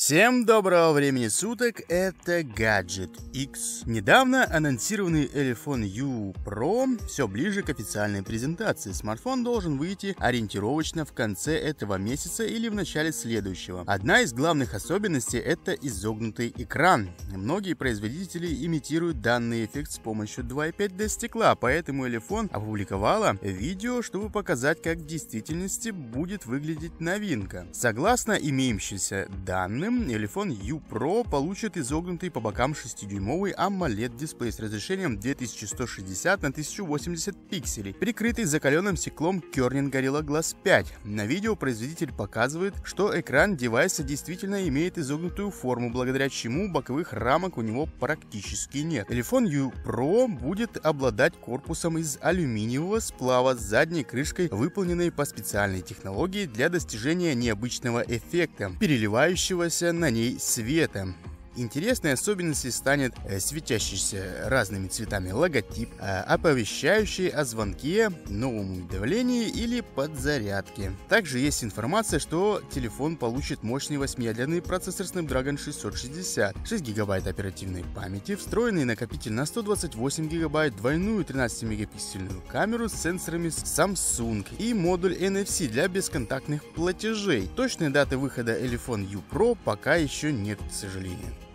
Всем доброго времени суток, это Gadget X. Недавно анонсированный Elephone U Pro все ближе к официальной презентации. Смартфон должен выйти ориентировочно в конце этого месяца или в начале следующего. Одна из главных особенностей — это изогнутый экран. Многие производители имитируют данный эффект с помощью 2.5D стекла, поэтому Elephone опубликовала видео, чтобы показать, как в действительности будет выглядеть новинка. Согласно имеющимся данным, Elephone U Pro получит изогнутый по бокам 6-дюймовый AMOLED дисплей с разрешением 2160 на 1080 пикселей, прикрытый закаленным стеклом Corning Gorilla Glass 5. На видео производитель показывает, что экран девайса действительно имеет изогнутую форму, благодаря чему боковых рамок у него практически нет. Elephone U Pro будет обладать корпусом из алюминиевого сплава с задней крышкой, выполненной по специальной технологии для достижения необычного эффекта, переливающегося на ней света. Интересной особенностью станет светящийся разными цветами логотип, оповещающий о звонке, новом уведомлении или подзарядке. Также есть информация, что телефон получит мощный 8-ядерный процессор Snapdragon 660, 6 ГБ оперативной памяти, встроенный накопитель на 128 ГБ, двойную 13-мегапиксельную камеру с сенсорами Samsung и модуль NFC для бесконтактных платежей. Точной даты выхода Elephone U Pro пока еще нет, к сожалению.